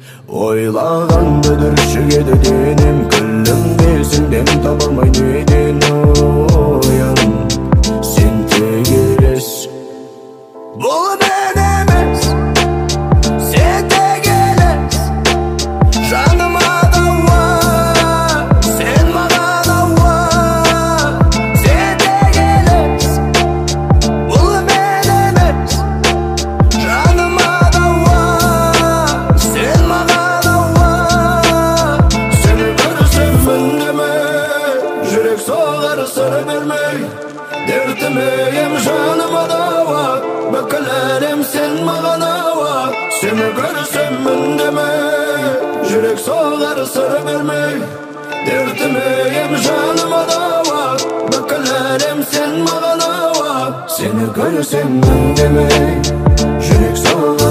Ойлағанды дүршігеді денім, күлім десінден табалмай неден ойын. Сен тек елес, бұл мен емес, сен тек елес. Жаныма дауа, сен маған ауа. Сен тек елес, бұл мен емес. Жаныма дауа, сен маған ауа. Сені көрсем үндемей, жүрек соғар сыр бермей. Дертіме ем жаныма дауа, бүкіл әлем сен маған ауа. Сені көрсем үндемей, жүрек соғар сыр бермей. Дертіме ем жаныма дауа, бүкіл әлем сен маған ауа. Сені көрсем үндемей, жүрек соғар